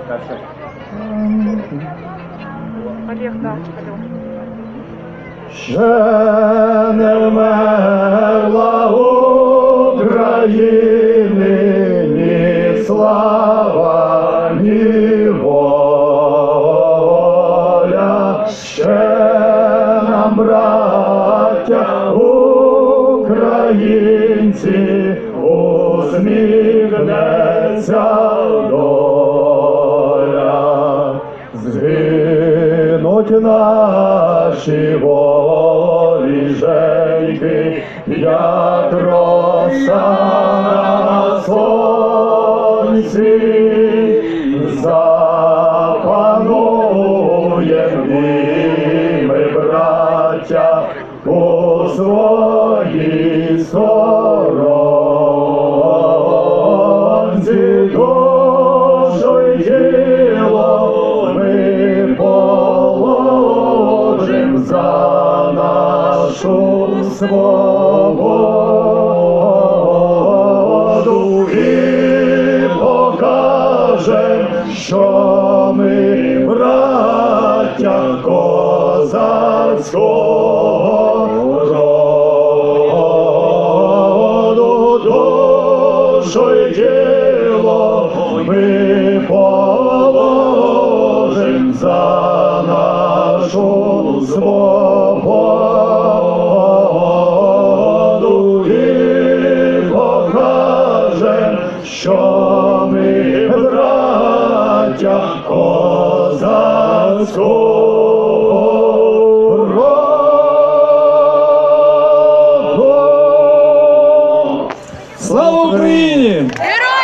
Олег, да, Олег. Ще не вмерла України ні слава, ні воля. Ще нам, браття українці, усміхнеться доля. Згинуть наші воріженьки, як роса на сонці, запануєм і ми, браття, у своїй сторонці. Душу й тіло ми положим за нашу свободу і покажем, що ми браття козацького роду. Душу й тіло ми положим за нашу свободу і покажем, що ми браття козацького роду. Слава Україні! Героям